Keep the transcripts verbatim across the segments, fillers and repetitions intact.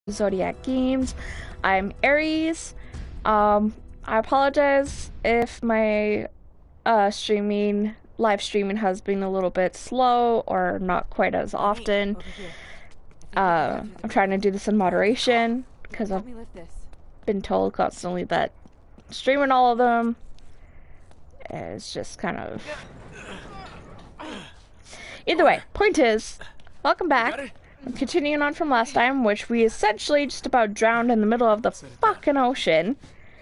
Zodiac Games. I'm Aries. Um, I apologize if my uh, streaming, live streaming has been a little bit slow or not quite as often. Uh, I'm trying to do this in moderation because I've been told constantly that streaming all of them is just kind of... Either way, point is, welcome back. I'm continuing on from last time, which we essentially just about drowned in the middle of the fucking ocean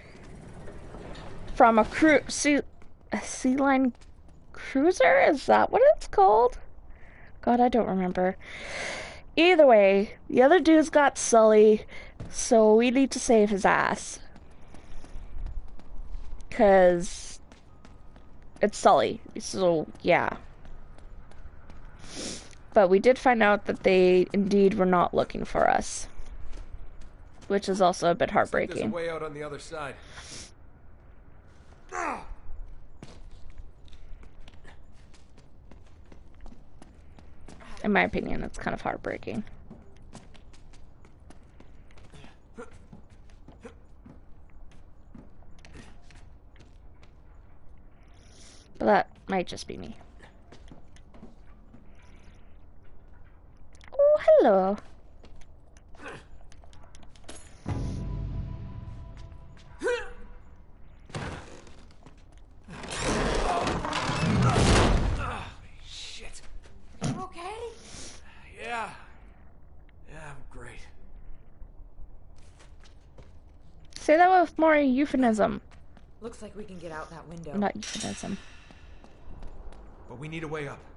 from a cru sea, a sea line cruiser? Is that what it's called? God, I don't remember. Either way, the other dude's got Sully, so we need to save his ass. Cause it's Sully, so yeah. But we did find out that they indeed were not looking for us, which is also a bit heartbreaking. There's a way out on the other side. In my opinion, it's kind of heartbreaking. But that might just be me. Oh, hello. Shit. You okay? Yeah. Yeah, I'm great. Say that with more euphemism. Looks like we can get out that window. Not euphemism. But we need a way up.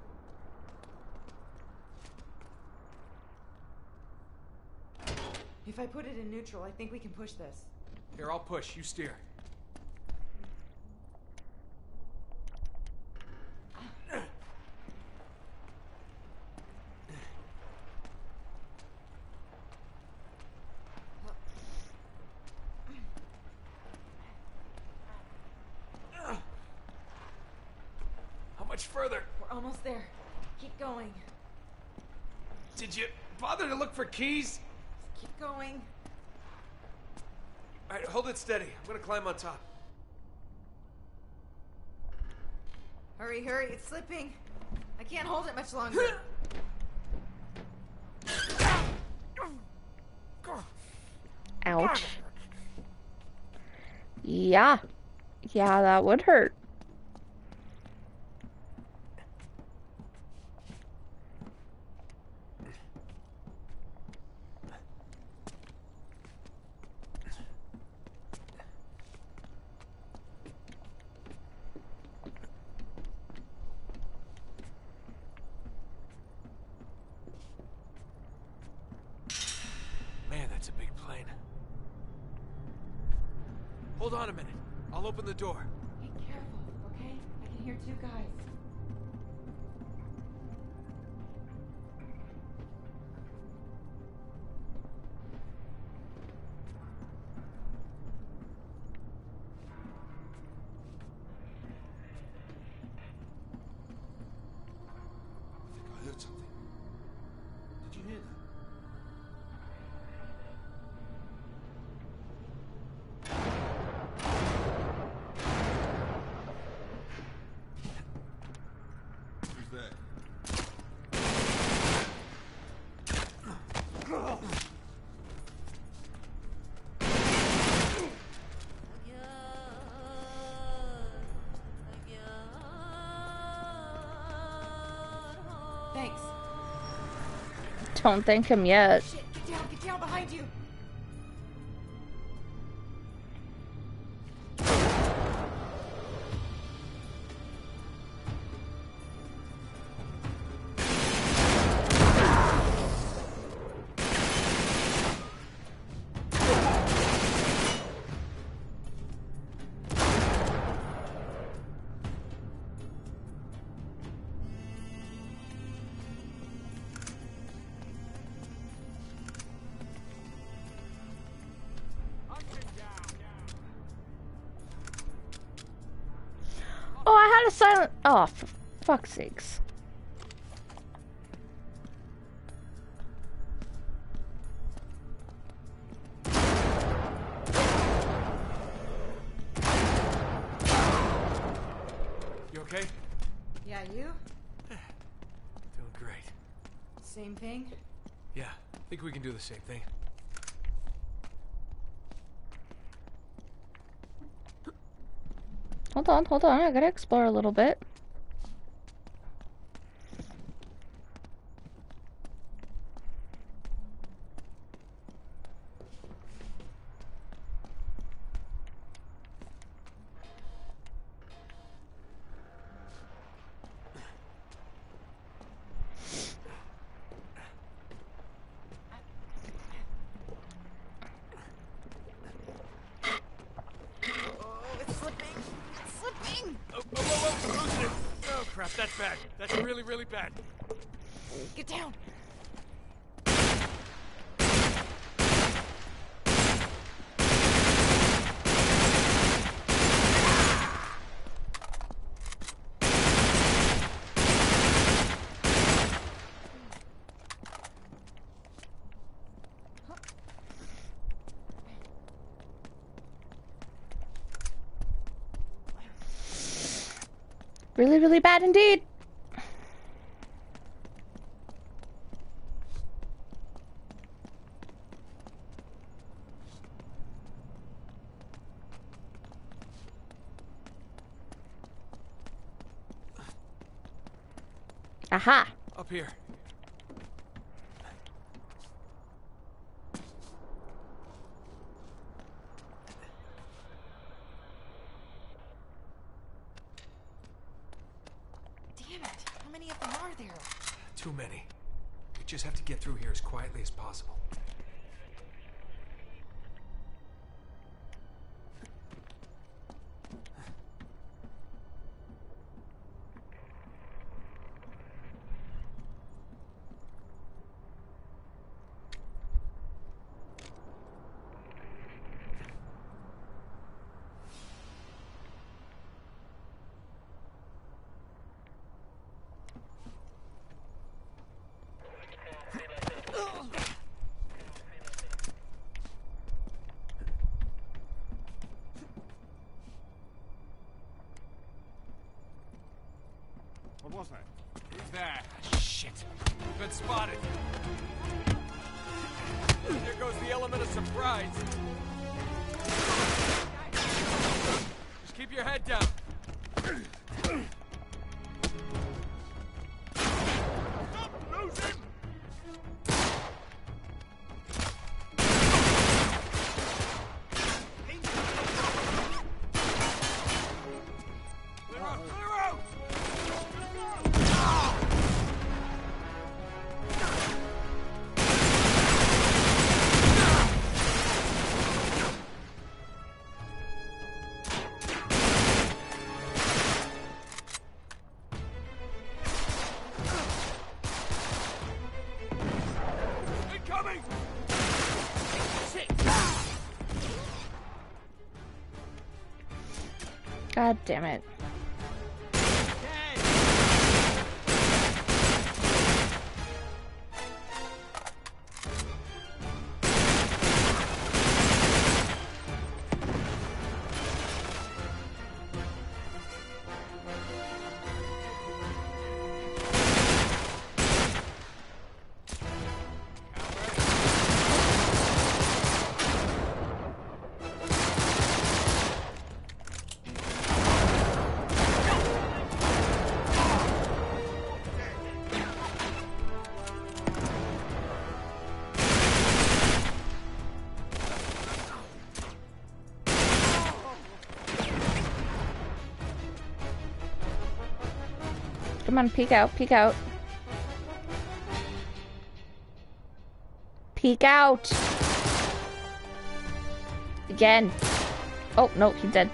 If I put it in neutral, I think we can push this. Here, I'll push. You steer. How much further? We're almost there. Keep going. Did you bother to look for keys? Keep going. All right, hold it steady. I'm gonna climb on top. Hurry, hurry, it's slipping. I can't hold it much longer. Ouch. Yeah. Yeah, that would hurt. Man, that's a big plane. Hold on a minute. I'll open the door. Be careful, okay? I can hear two guys. I think I heard something. Did you hear that? Who's there? Thanks. Don't thank him yet. Shit, get down, get down behind you. Oh, I had a silent... Oh, for fuck's sakes. You? Doing great. Same thing? Yeah, I think we can do the same thing. Hold on, hold on. I gotta explore a little bit. Oh, it's slipping! It's slipping! Oh, oh, oh, oh, I'm losing it! Oh, crap, that's bad. That's really, really bad. Get down! Really, really bad indeed. Aha. Up here. Damn it! How many of them are there? Too many. We just have to get through here as quietly as possible. What was that? Who's that? Shit. We've been spotted. There goes the element of surprise. Just keep your head down. Stop losing! Clear out! Clear out! Incoming! God damn it. Come on, peek out, peek out. Peek out! Again. Oh, no, he's dead.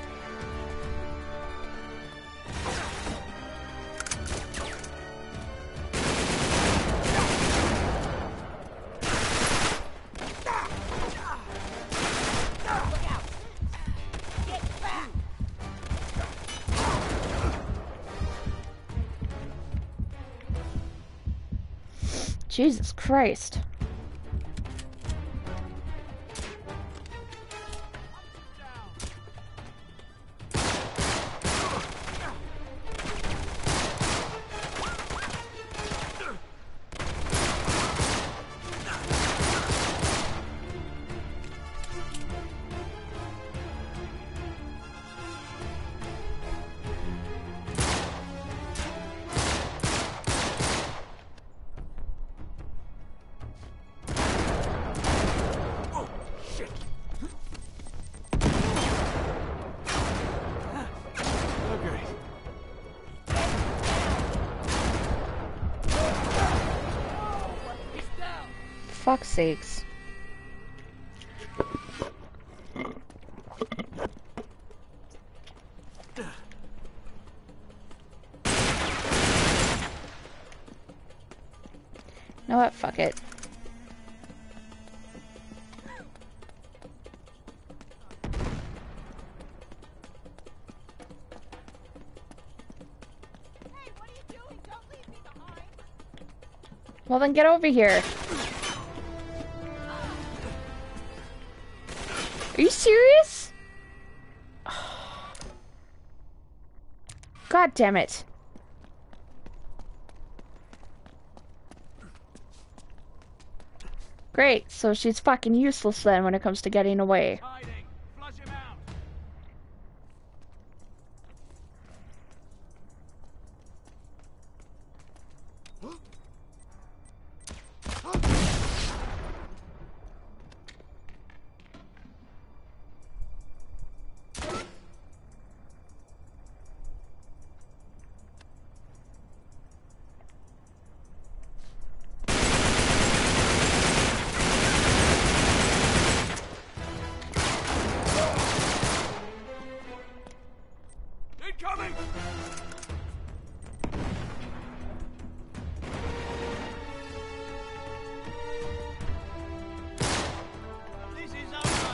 Jesus Christ. fuck's sakes. You know what? Fuck it. Well, then get over here. Are you serious? God damn it. Great, so she's fucking useless then when it comes to getting away. Hiding. Flush him out. Incoming. This is over.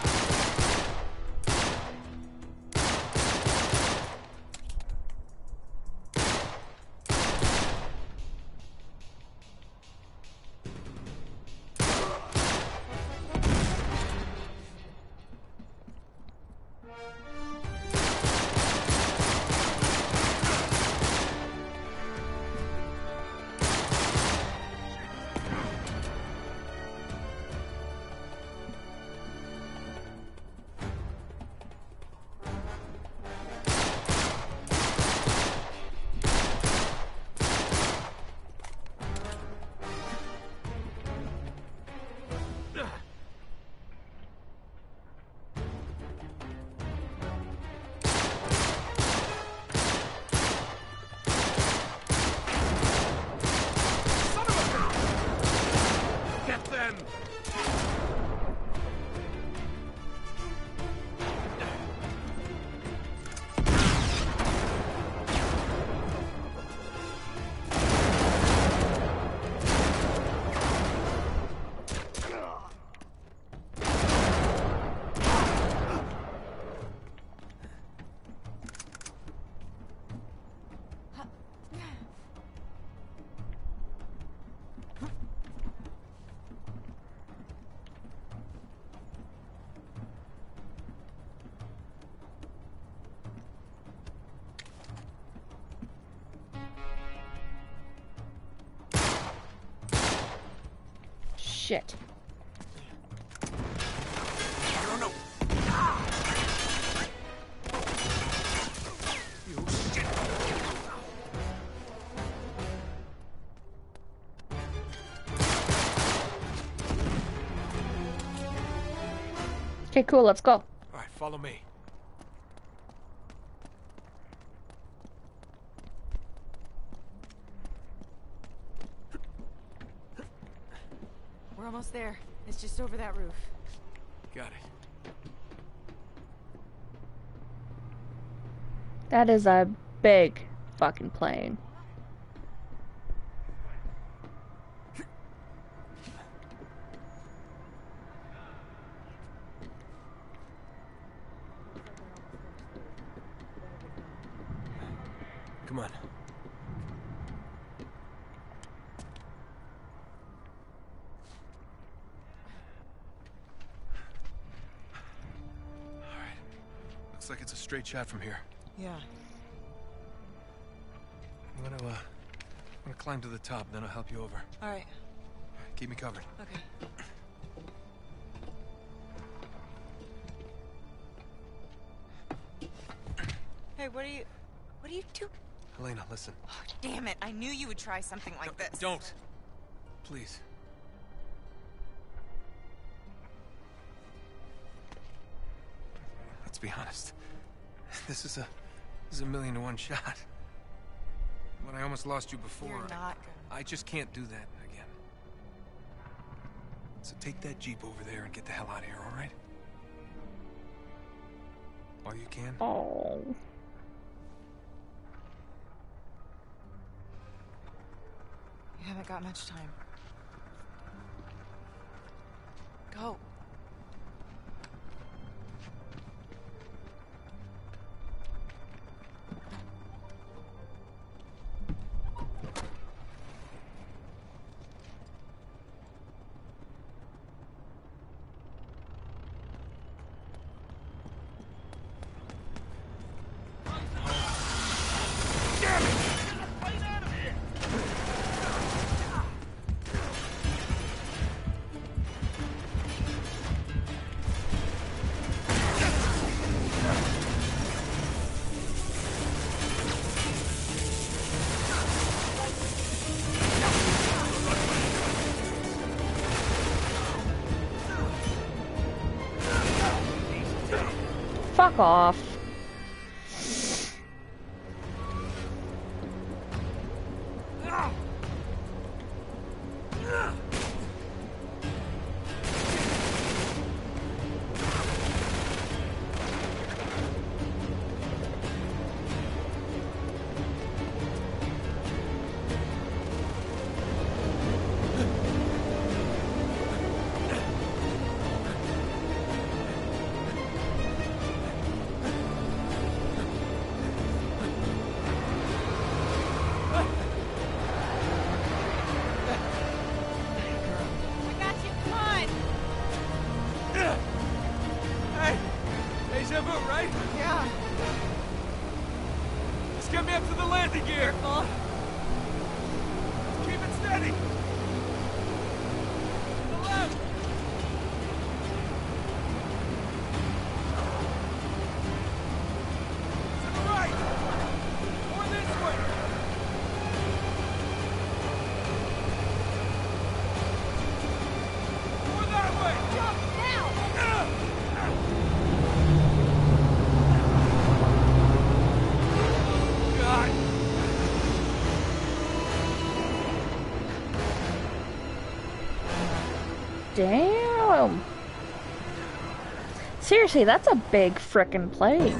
Shit. No, no. You shit. Okay, cool, let's go. All right, follow me. We're almost there. It's just over that roof. Got it. That is a big fucking plane. Come on. All right. Looks like it's a straight shot from here. Yeah. I'm gonna, uh, I'm gonna climb to the top, then I'll help you over. All right. Keep me covered. Okay. Hey, what are you... What are you doing? Helena, listen. Oh, damn it. I knew you would try something like No, this. Don't. Please. Let's be honest. This is a... This is a million to one shot. When I almost lost you before, You're not gonna... I just can't do that again. So take that Jeep over there and get the hell out of here, all right? While you can. Oh. You haven't got much time. Go. Fuck off. Damn. Seriously, that's a big frickin' plane.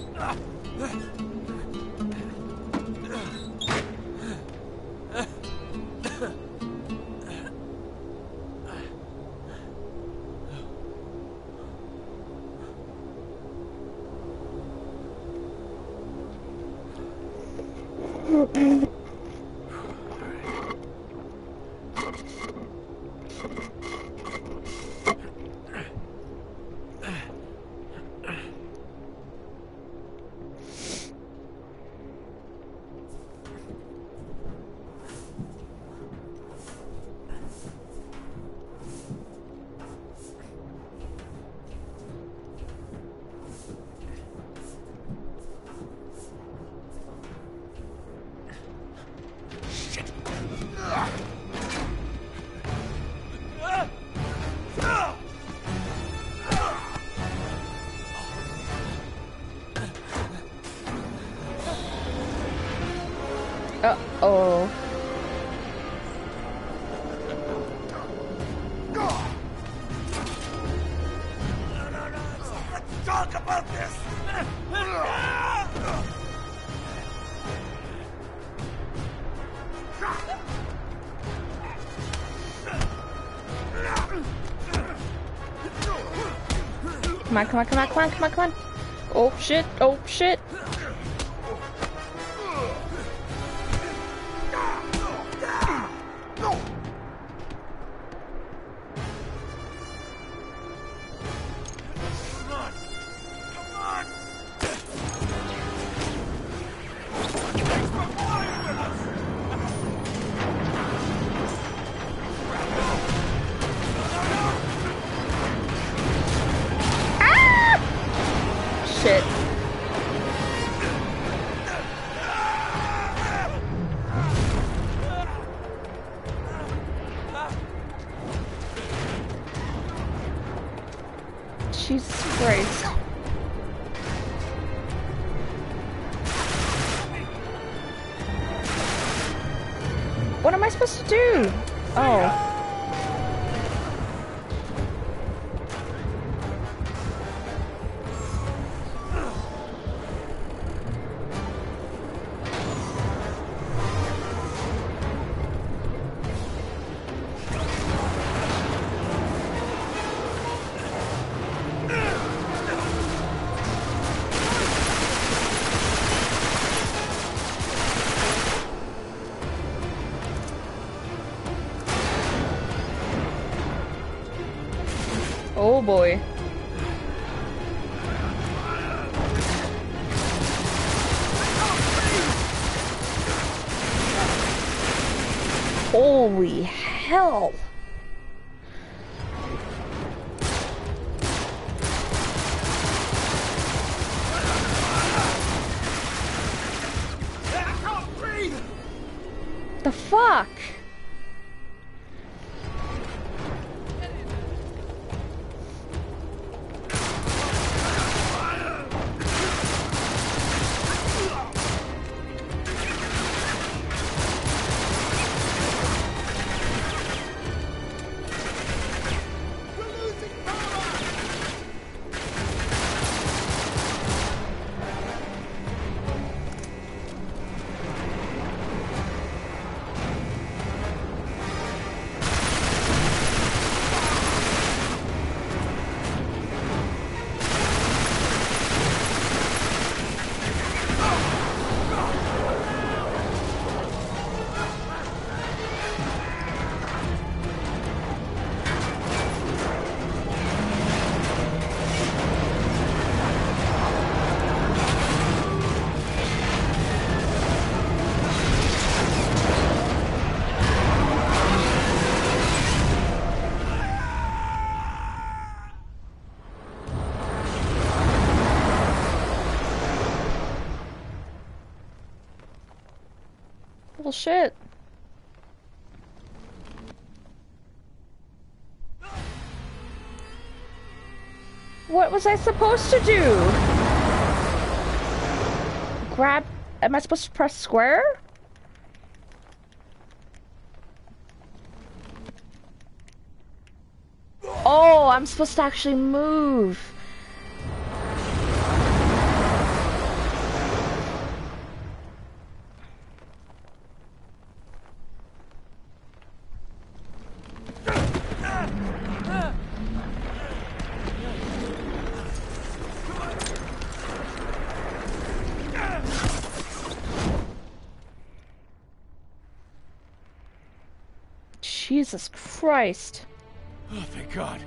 Uh-oh. Let's talk about this! Come on, come on, come on, come on, come on, come on. Oh shit, oh shit. Shit. Jesus Christ. What am I supposed to do? Oh. boy. Holy hell. The fuck? Well, shit. What was I supposed to do? Grab... Am I supposed to press square? Oh, I'm supposed to actually move. Jesus Christ. Oh, thank God.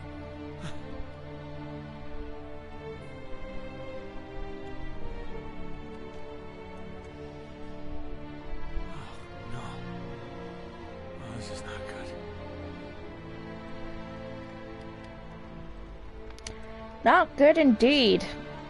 Oh, no. Oh, this is not good. Not good indeed.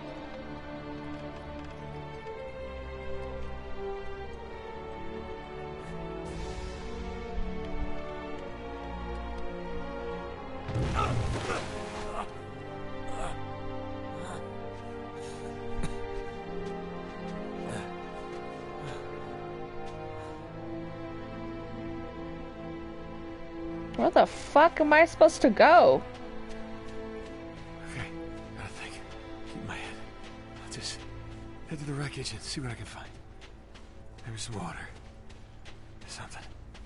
Where the fuck am I supposed to go? Okay, gotta think. Keep my head. I'll just head to the wreckage and see what I can find. Maybe some water. Something.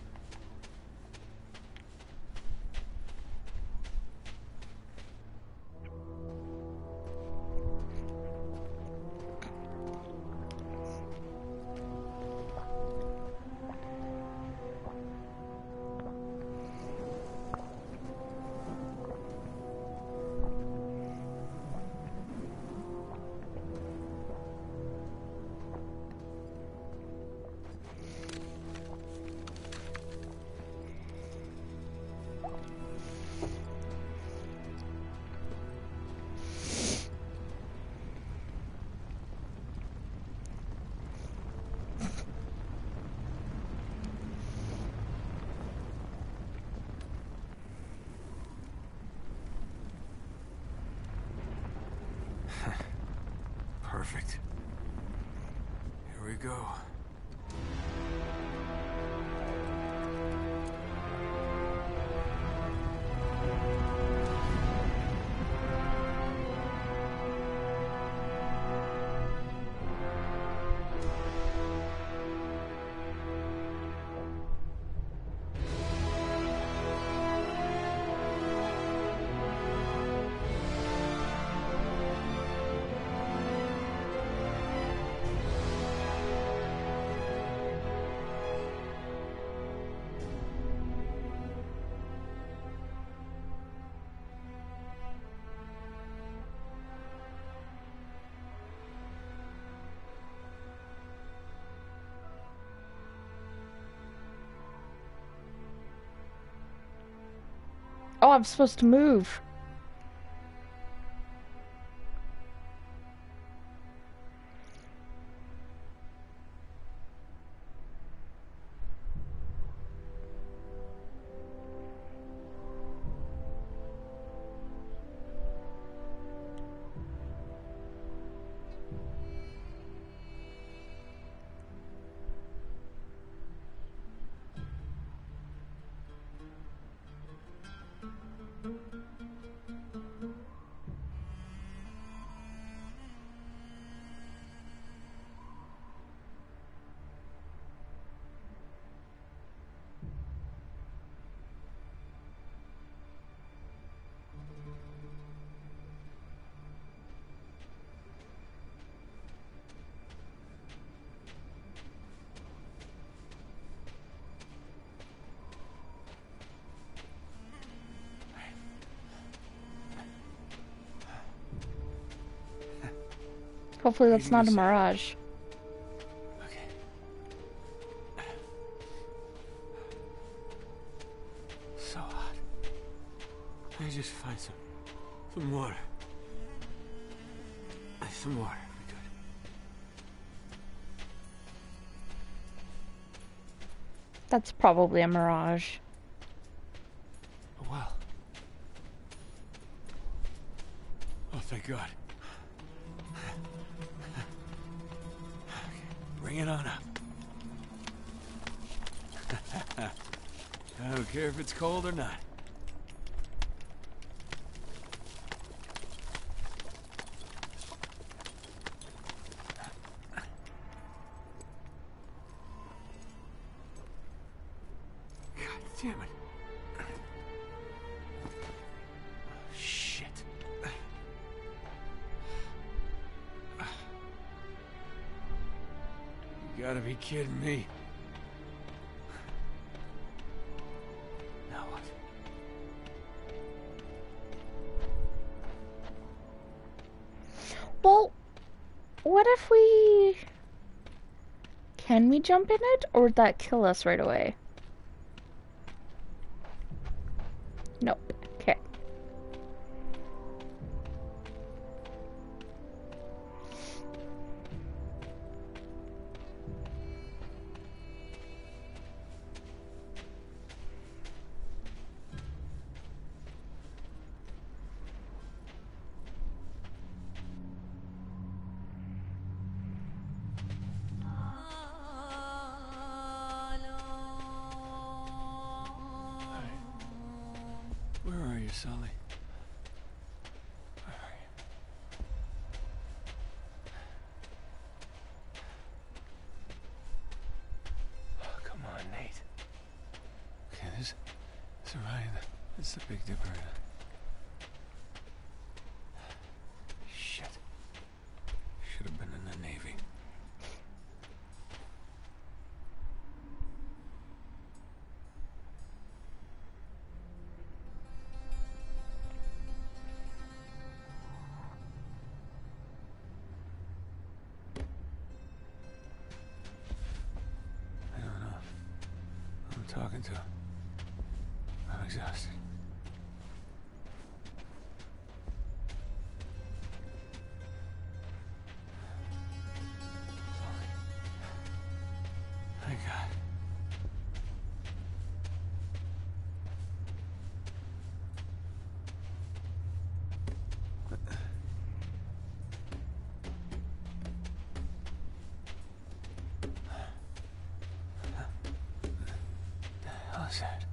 Perfect. Here we go. I'm supposed to move. Hopefully that's not a mirage. Okay. So hot. Let me just find some, some water. Some water. Be good. That's probably a mirage. A well. Oh, thank God. Bring it on up. I don't care if it's cold or not. God damn it. Shit. You gotta be kidding me. Now what? Well, what if we... Can we jump in it, or would that kill us right away? Nope. Okay. Where are you, Sully? Where are you? Oh, come on, Nate. Okay, this, this Orion, this is the Big Dipper. Shit. Should have been in the Navy. Talking to. I'm exhausted. Thank God. How's that?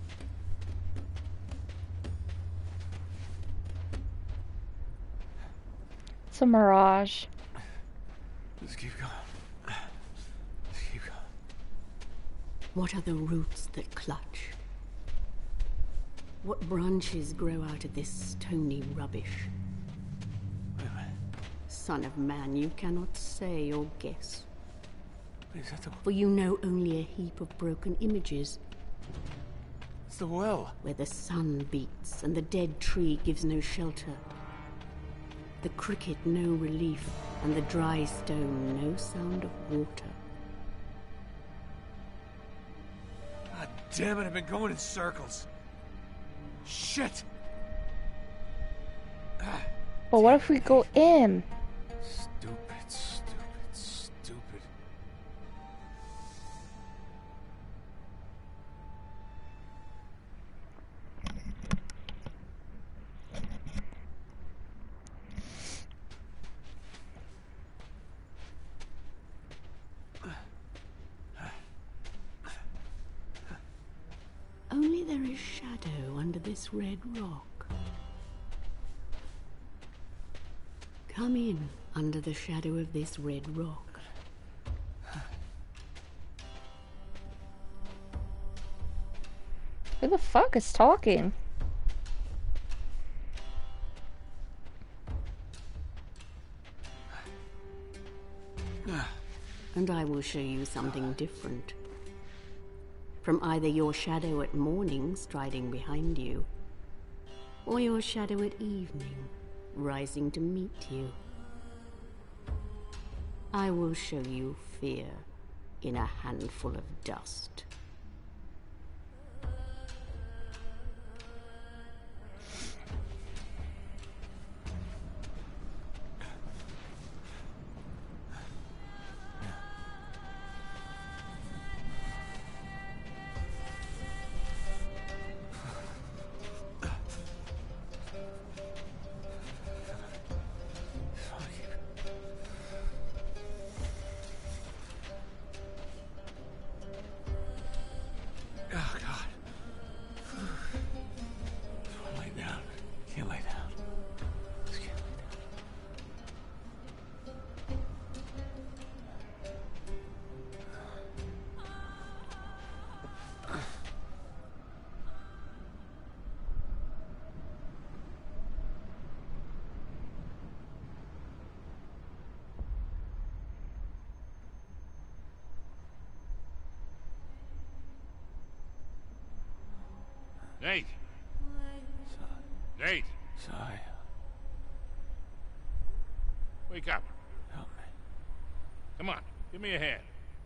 It's a mirage. Let's keep going. Let's keep going. What are the roots that clutch? What branches grow out of this stony rubbish? Wait a minute. Son of man, you cannot say or guess. Is that the... For you know only a heap of broken images, It's the well. where the sun beats and the dead tree gives no shelter. The cricket no relief, and the dry stone no sound of water. God damn it, I've been going in circles. Shit! But what if we go in? Stupid, stupid, stupid. Only there is shadow under this red rock. Come in under the shadow of this red rock. Who the fuck is talking? And I will show you something different. From either your shadow at morning striding behind you, or your shadow at evening rising to meet you. I will show you fear in a handful of dust. Oh, God. Lay down. Can't lay down. Just can't lay down. Nate! Nate! Sorry. Wake up. Help me. Come on, give me a hand.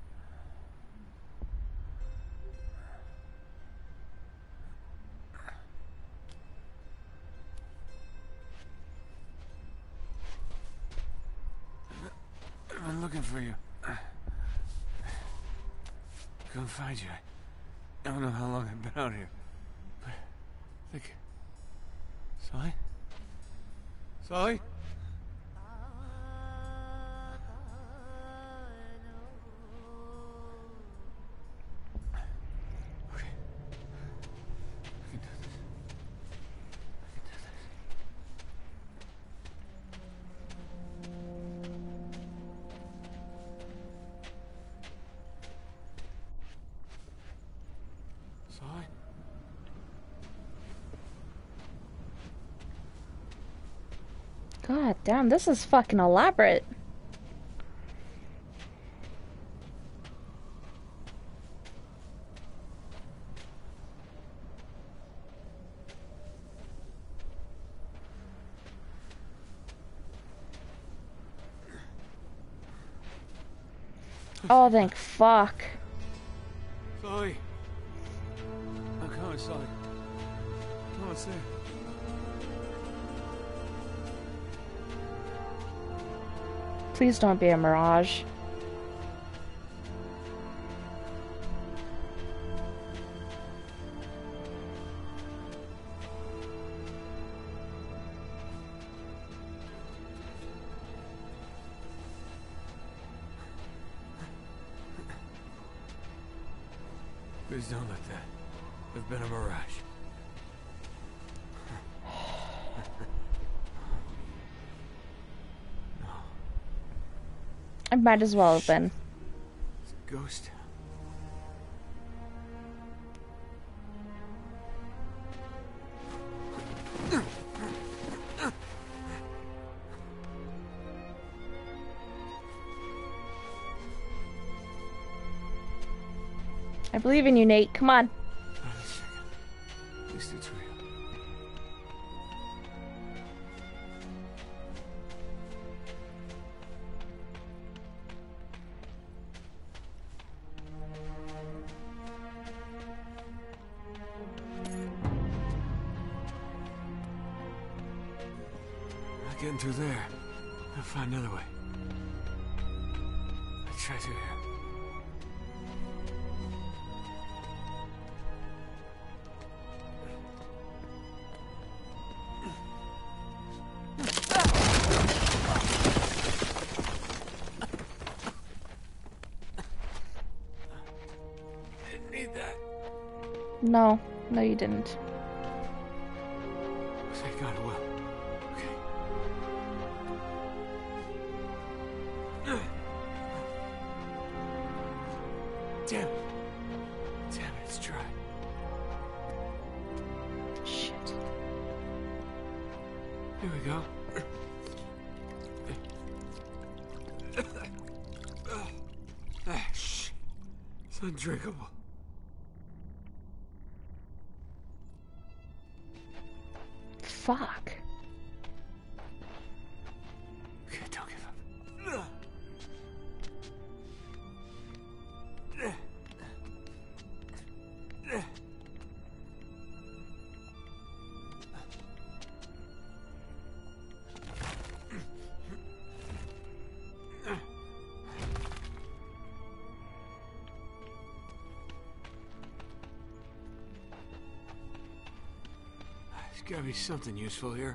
I've been looking for you. I couldn't find you. I don't know how long I've been out here. But I think... Sully? Sully? Okay. I can do this. I can do this. Sully? God damn, this is fucking elaborate. Oh, thank fuck. Sully! I'm coming, Sully. No, it's there. Please don't be a mirage. Please don't let that have been a mirage. I might as well have been. It's a ghost. I believe in you, Nate. Come on. Wait a second. At least it's real. getting through there. I'll find another way. Let's try through here. Didn't need that. No, no, you didn't. Thank God it will. Okay. Damn it. Damn it, it's dry. Shit. Here we go. Ah, shit. It's undrinkable. Fuck. Okay, don't give up. There's gotta be something useful here.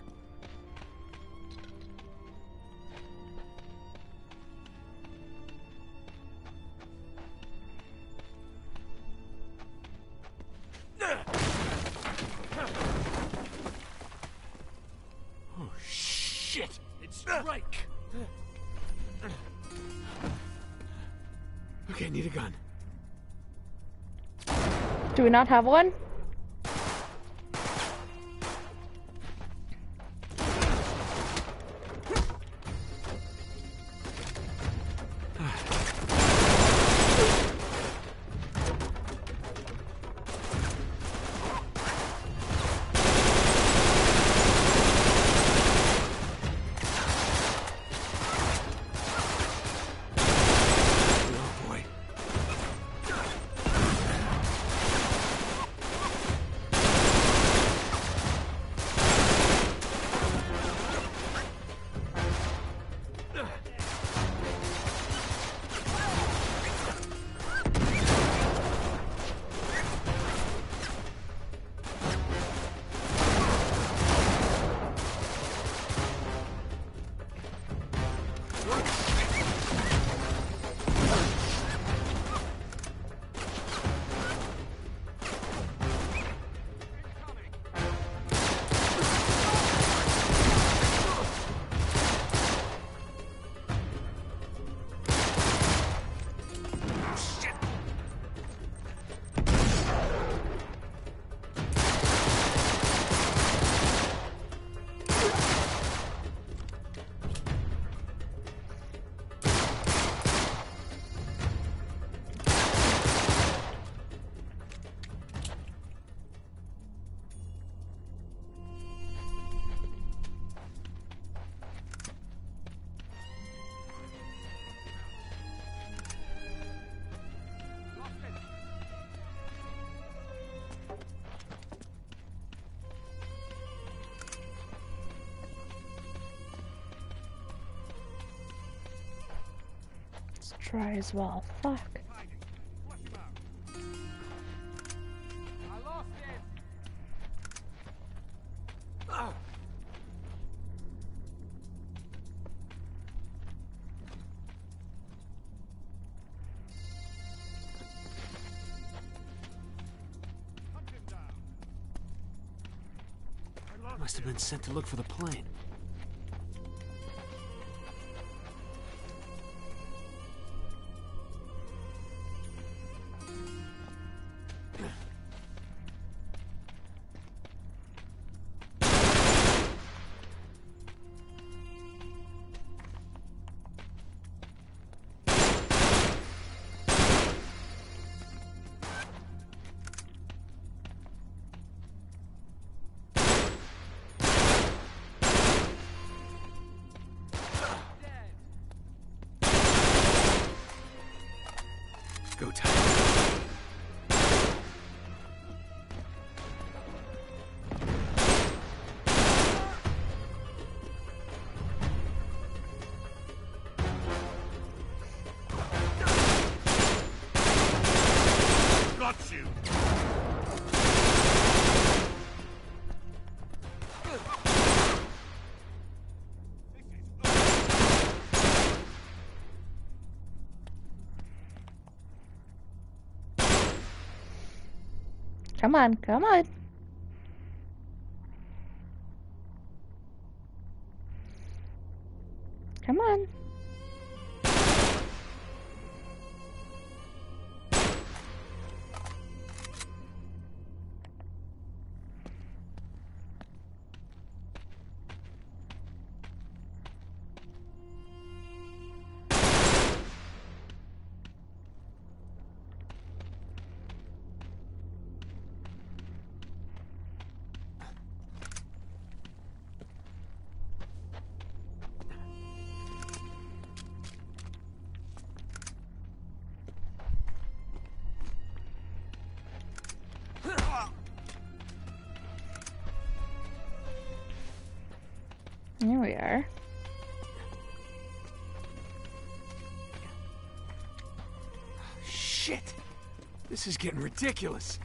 Oh, shit! It's strike! Okay, need a gun. Do we not have one? Oh boy. Let's try as well. Fuck. Must have been sent to look for the plane. Come on, come on. Come on. Here we are. Shit! This is getting ridiculous.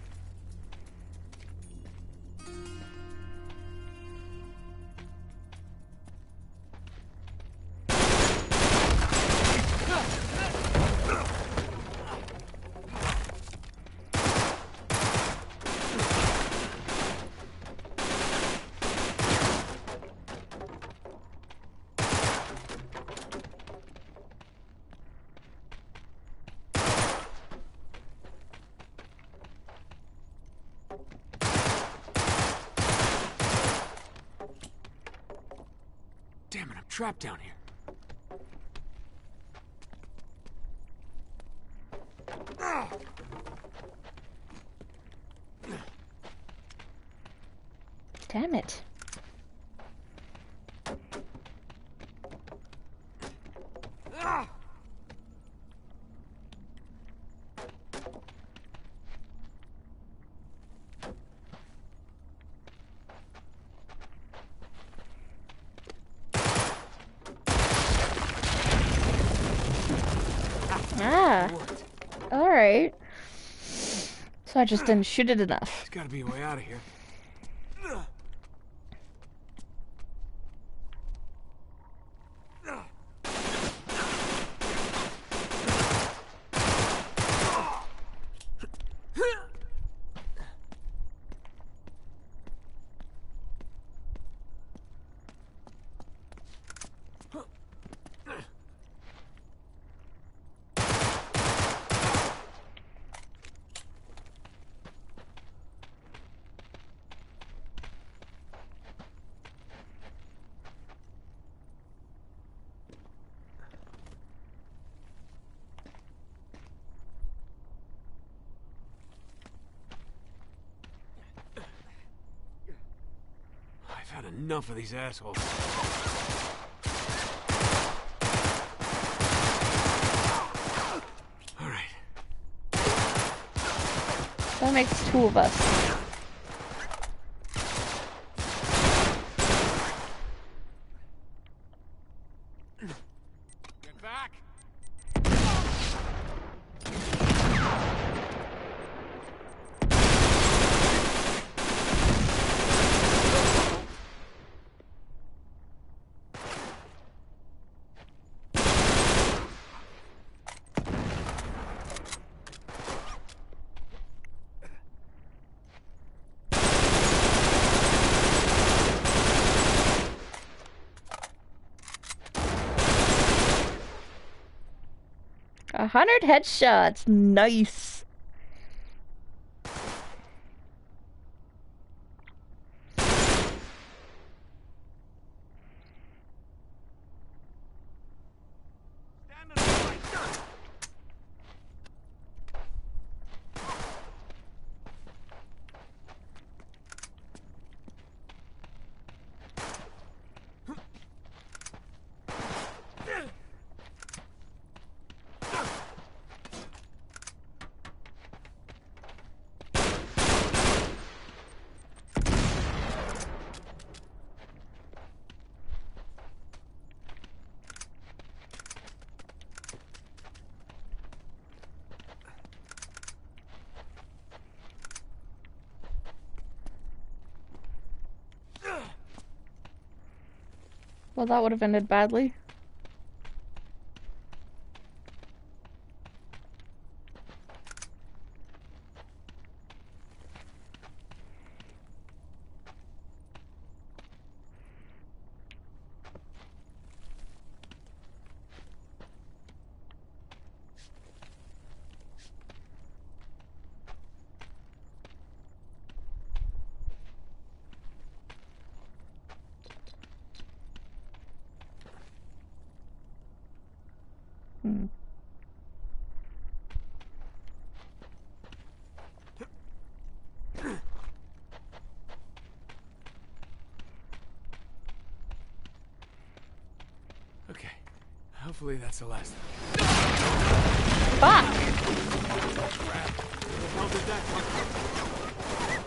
Damn it, I'm trapped down here. Damn it. Ah, alright. So I just didn't shoot it enough. There's gotta be a way out of here. I've had enough of these assholes. All right. That makes two of us. Get back! A hundred headshots. Nice. Well, that would have ended badly. Hmm. Okay. Hopefully that's the last. Fuck! How did that come from?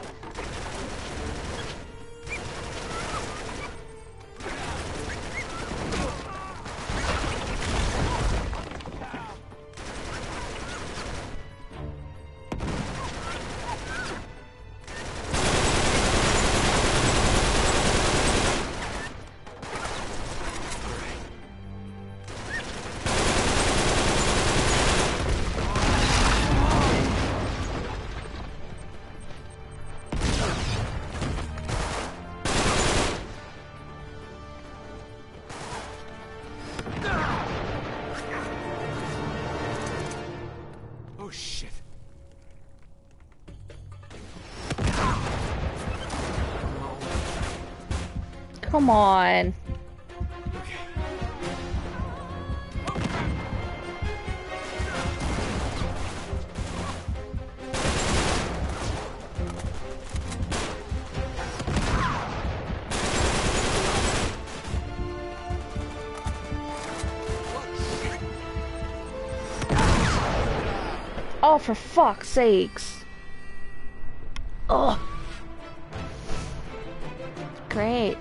Oh shit. Come on. Okay. Oh, for fuck's sakes. Oh. Great.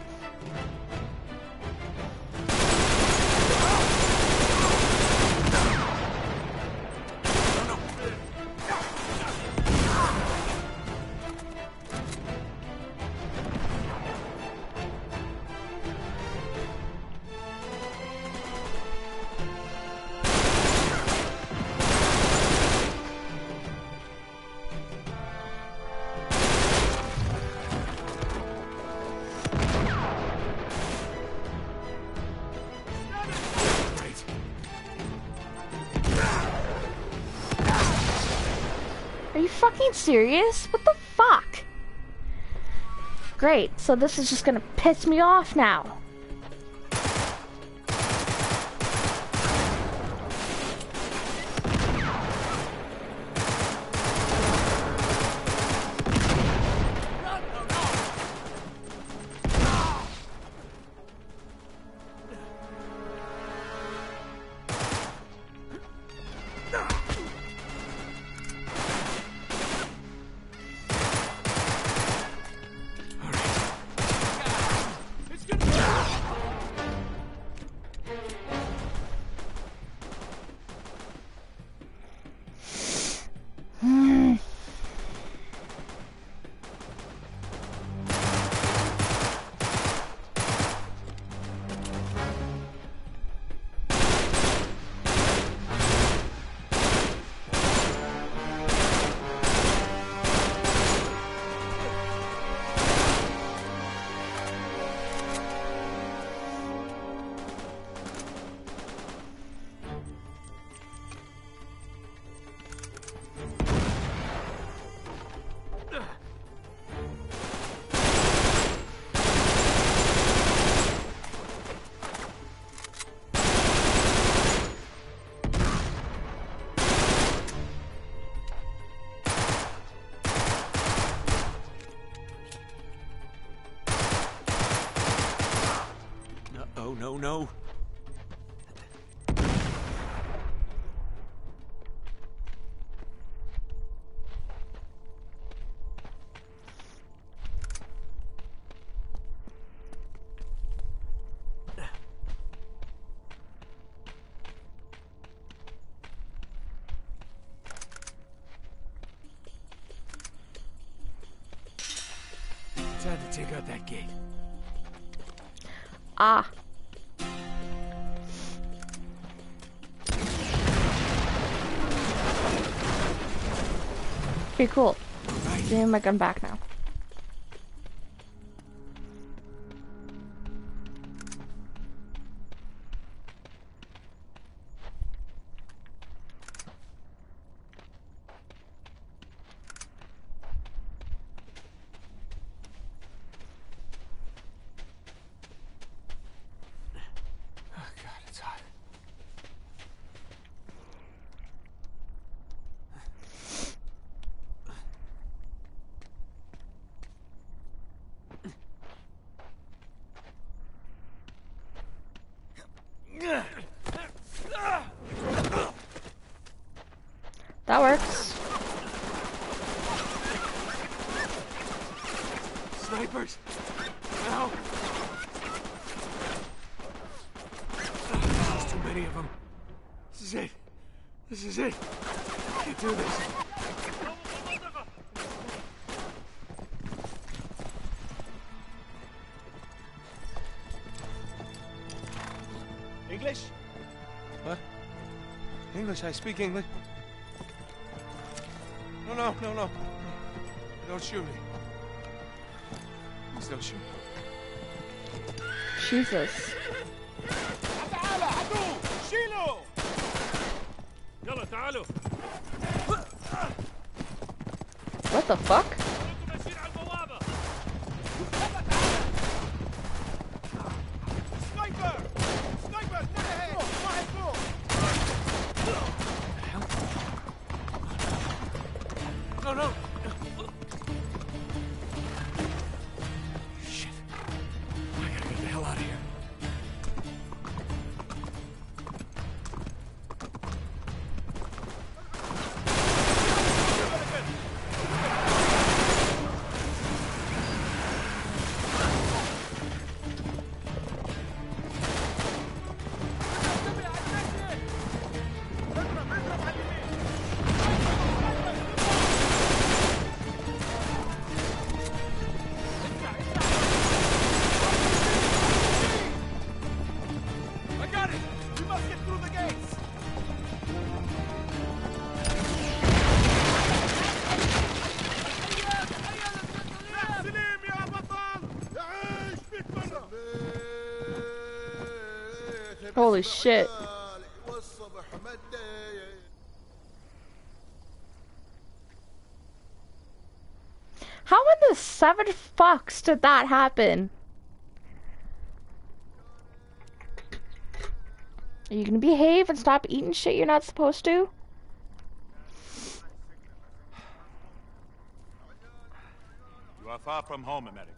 Right. Are you fucking serious? What the fuck? Great, so this is just gonna piss me off now. No, oh, no, no. Time to take out that gate. Ah. Okay, cool. Right. Give me my gun back now. Oh god, it's hot. many of them. This is it. This is it. I can't do this. English? What? English, I speak English. No, no, no, no. Don't shoot me. Please don't shoot me. Jesus. تعال عدو شيلوا يلا تعالوا. What the fuck? ماشيين على البوابة. سنايبر سنايبر انتبه واحد فوق No, no. Shit. I gotta get the hell out of here. I got it we must get through the gates سليم يا بطل يعيش فيك مرة Holy shit. والصبح مدي How in the seven fucks did that happen? Are you gonna behave and stop eating shit you're not supposed to? You are far from home, American.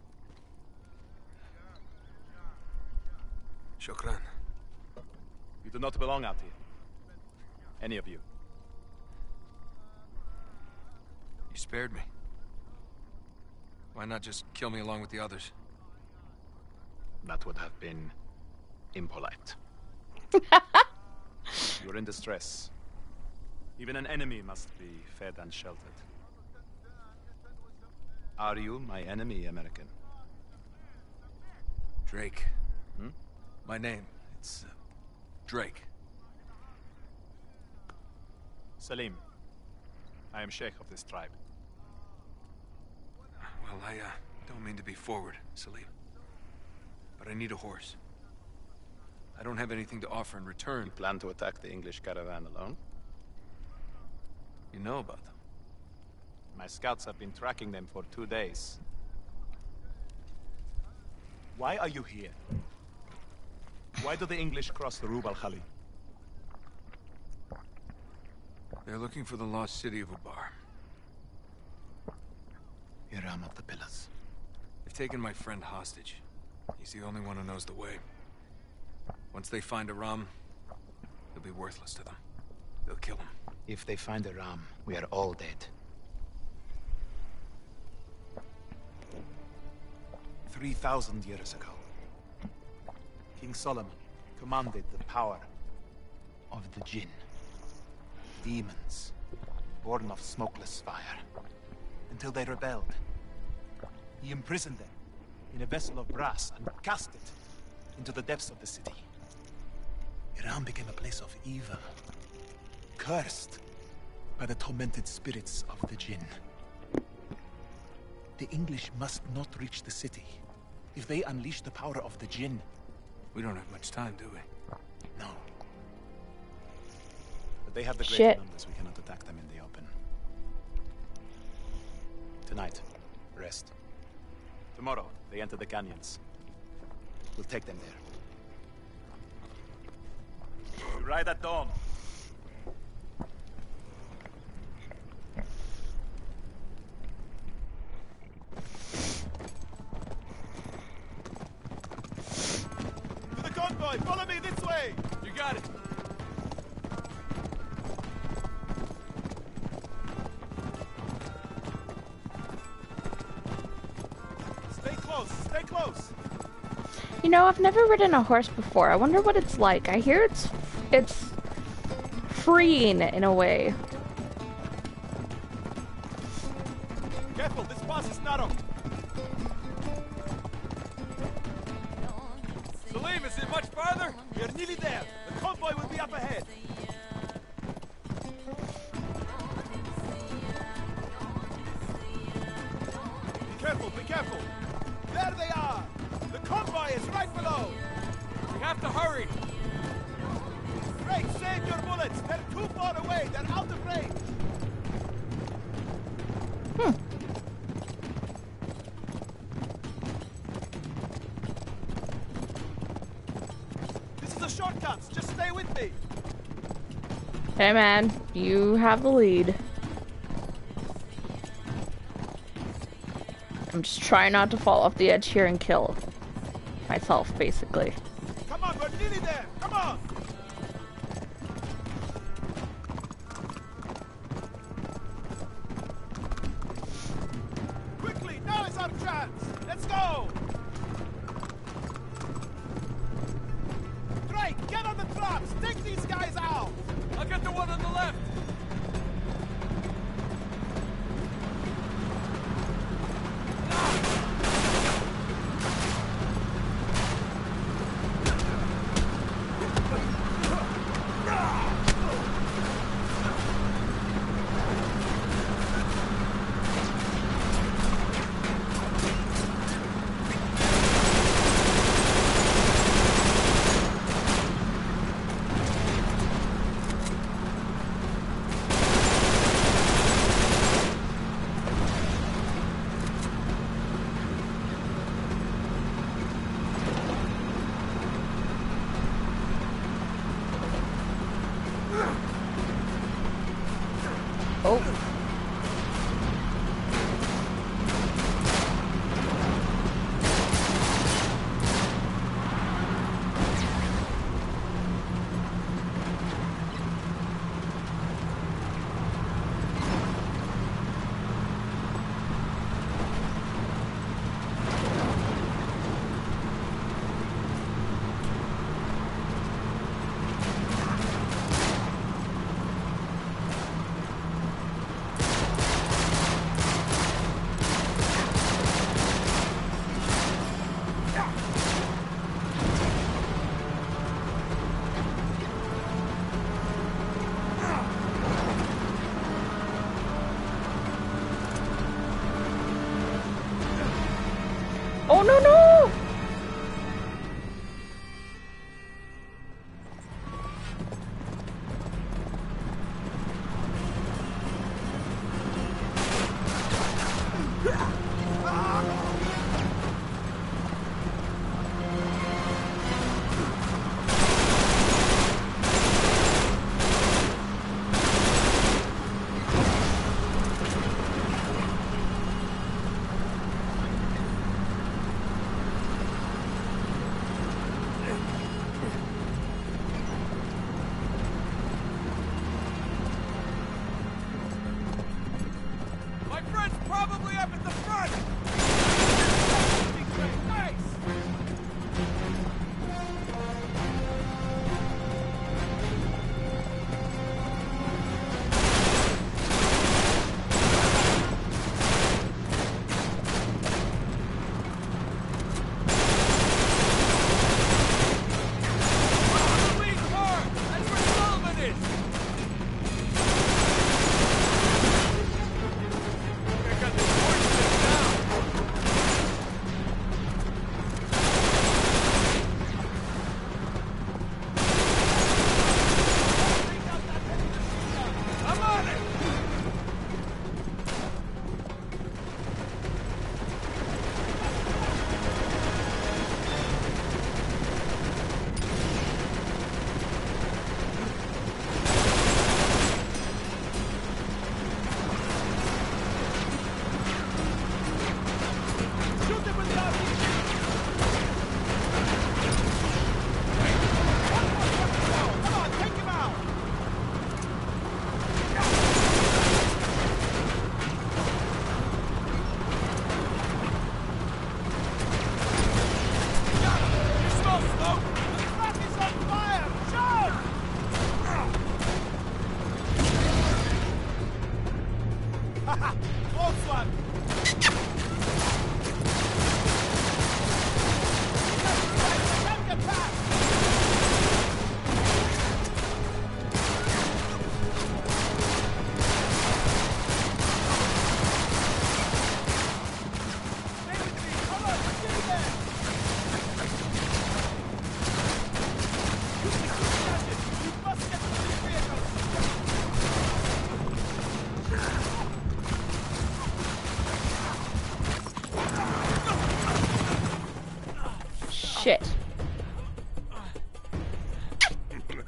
Shukran. You do not belong out here. Any of you. You spared me. Why not just kill me along with the others? That would have been impolite. You're in distress. Even an enemy must be fed and sheltered. Are you my enemy, American? Drake. Hmm? My name. It's uh, Drake. Salim. I am Sheikh of this tribe. Well, I uh, don't mean to be forward, Salim. But I need a horse. I don't have anything to offer in return. You plan to attack the English caravan alone? You know about them. My scouts have been tracking them for two days. Why are you here? Why do the English cross the Rub al-Khali? They're looking for the lost city of Ubar. Iram of the Pillars. They've taken my friend hostage. He's the only one who knows the way. Once they find Aram, he'll be worthless to them. They'll kill him. If they find Iram, we are all dead. Three thousand years ago, King Solomon commanded the power of the Jinn. Demons, born of smokeless fire, until they rebelled. He imprisoned them in a vessel of brass and cast it into the depths of the city. Iran became a place of evil, cursed by the tormented spirits of the Jinn. The English must not reach the city. If they unleash the power of the Jinn... We don't have much time, do we? No. But they have the greater Shit. numbers. We cannot attack them in the open. Tonight, rest. Tomorrow, they enter the canyons. We'll take them there. We ride at dawn. To the convoy! Follow me this way! You got it! Stay close! Stay close! You know, I've never ridden a horse before. I wonder what it's like. I hear it's it's freeing in a way. Careful, this pass is narrow. Salim, is it much farther? We are nearly there. The convoy will be up ahead. Be careful, be careful. There they are. The convoy is right below. We have to hurry. Drake, save your bullets. They're too far away. They're out of range. Hmm. This is a shortcut. Just stay with me. Hey man, you have the lead. I'm just trying not to fall off the edge here and kill myself, basically. Come on, we're nearly there. Come on. Quickly, now is our chance. Let's go. Drake, get on the traps. Take these guys out. I'll get the one on the left.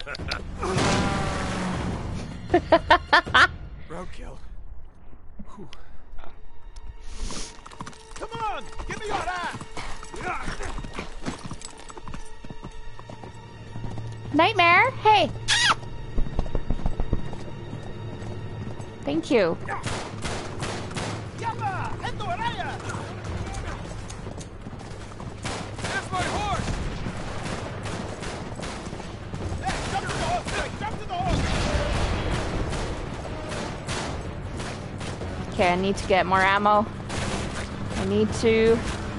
Roadkill. Whew. Come on! Give me your ass! Nightmare? Hey! Thank you. Yalla! Endo araya! That's my horse! Hey, jump to the horse! Hey, jump to the horse! Okay, I need to get more ammo. I need to...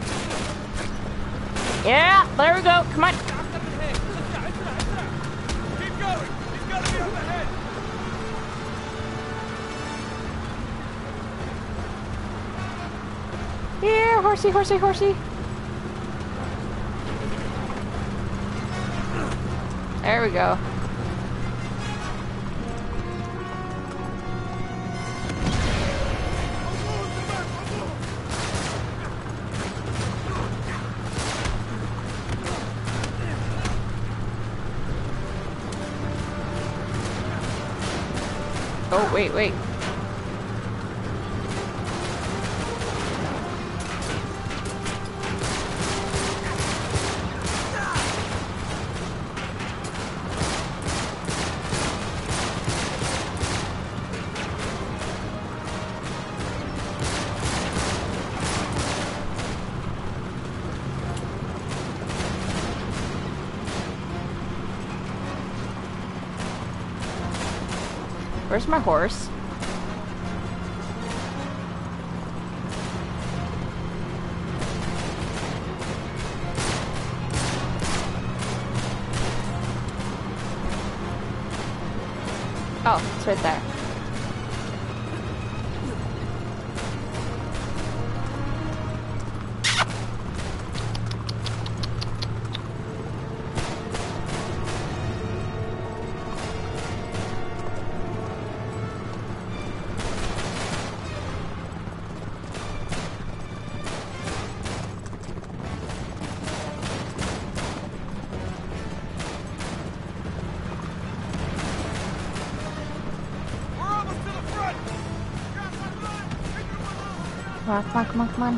Yeah, there we go. Come on. Keep going! He's gotta be up ahead! Here, horsey, horsey, horsey. There we go. Oh, wait, wait. Where's my horse? Oh, it's right there. Come on, come on, come on, come on.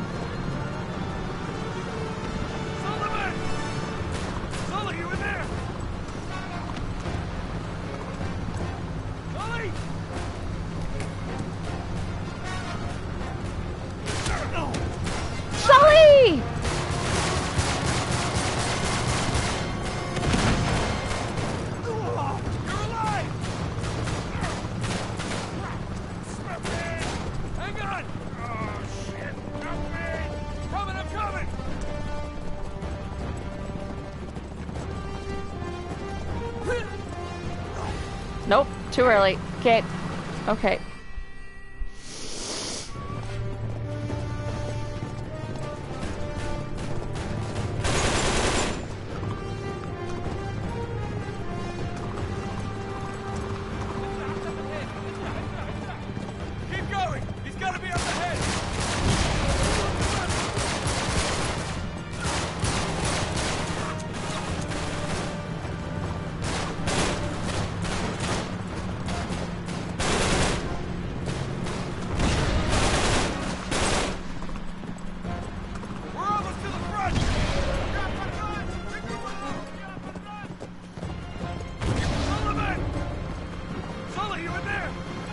Sullivan! Sully, you in there? Sully! Sully! You're alive! Hang on! Oh, shit! Help me! Coming, I'm coming! Nope, too early. Okay. Okay. Keep going! He's gotta be up ahead! We're almost to the front! Sullivan! Sully, you in there?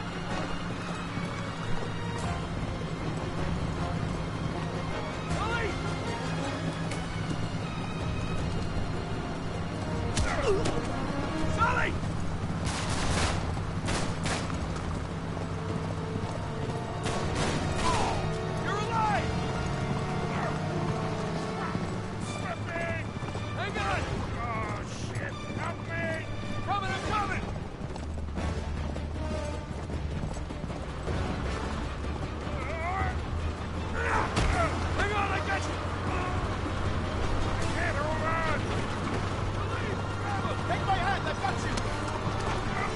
Sully! Sully! You're alive! Slipping! Hang on! Oh, shit! Help me! Coming, I'm coming! Hang on, I got you! I can't hold on! Sully, grab him! Take my hand, I've got you!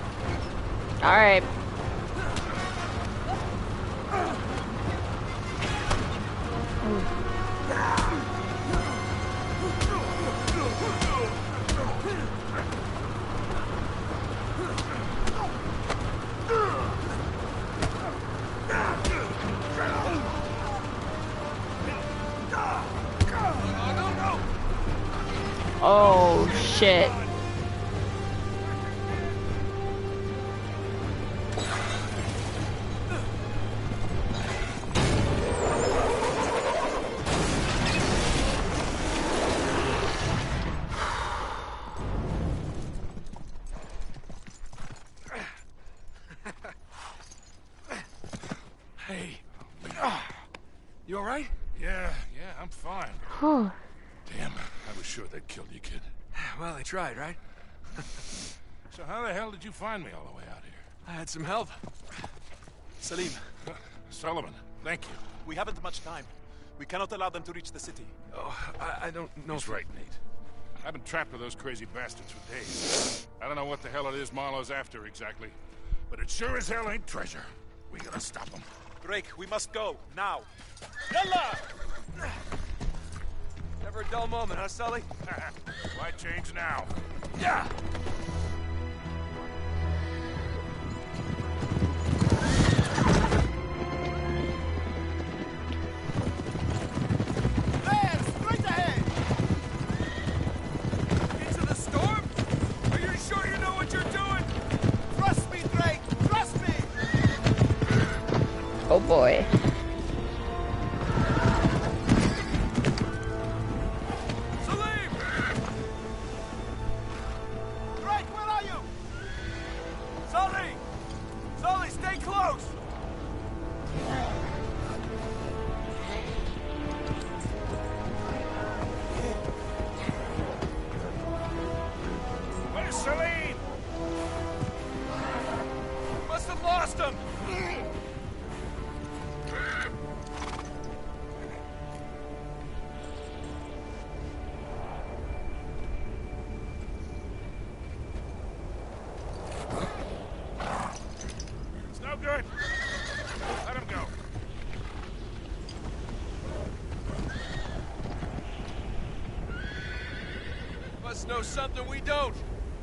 All right. Oh, shit. Hey. You all right? Yeah, yeah, I'm fine. Whew. Damn, I was sure they'd killed you, kid. Well, they tried, right? So how the hell did you find me all the way out here? I had some help. Salim, Uh, Sullivan, thank you. we haven't much time. We cannot allow them to reach the city. Oh, I, I don't know. He's right, Nate. I've been trapped with those crazy bastards for days. I don't know what the hell it is Marlowe's after exactly, but it sure as hell ain't treasure. We gotta stop them. Drake, we must go, now. Yalla! Never a dull moment, huh, Sully? Why change now? Yeah! There, straight ahead! Into the storm? Are you sure you know what you're doing? Trust me, Drake! Trust me! Oh boy. Salim! Drake, where are you? Sully! Sully, stay close! Where's Celine? Must have lost him! It's no good. Let him go. Must know something we don't.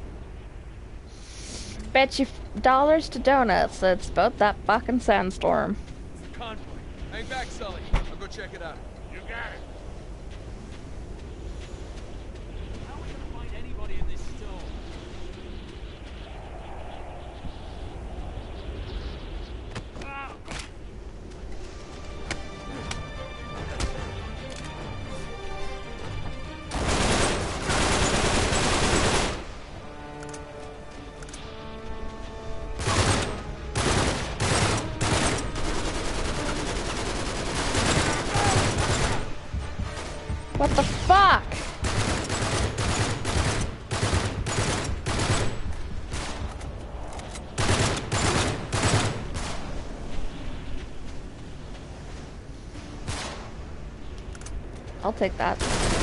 Bet you dollars to donuts it's about that fucking sandstorm. Convoy. Hang back, Sully. I'll go check it out. You got it. How are we gonna find anybody in this storm? What the fuck? I'll take that.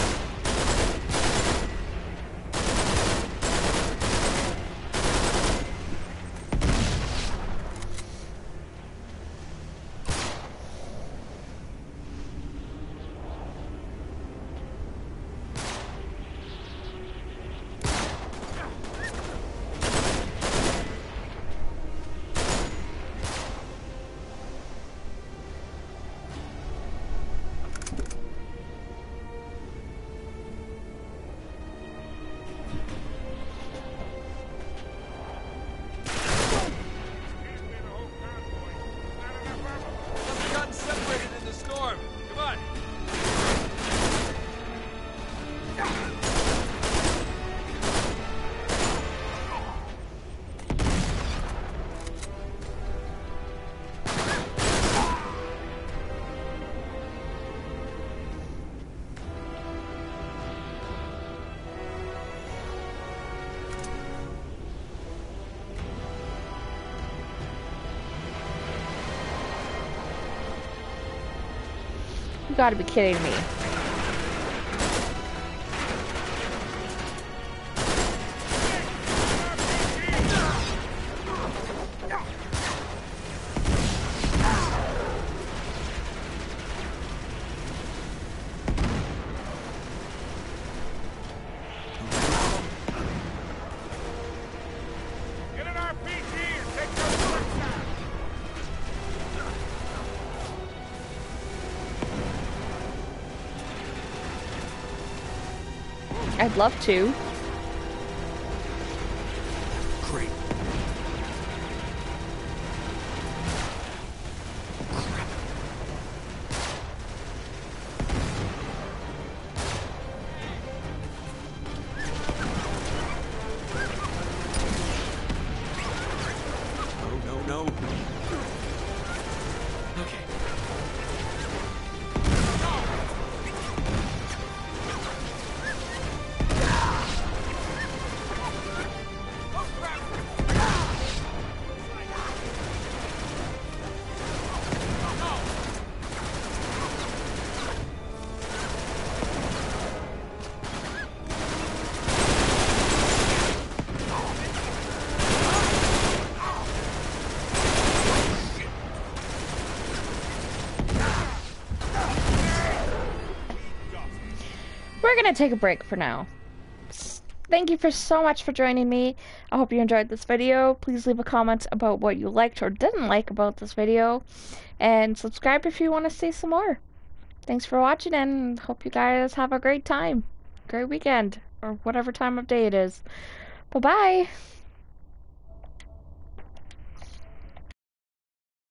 Must have gotten separated in the storm. Come on. You gotta be kidding me. Get an R P G and take those bricks out. I'd love to. Great. No, no, no. Okay. We're gonna take a break for now. Thank you for so much for joining me. I hope you enjoyed this video. Please leave a comment about what you liked or didn't like about this video. And subscribe if you want to see some more. Thanks for watching and hope you guys have a great time. Great weekend. Or whatever time of day it is. Bye-bye.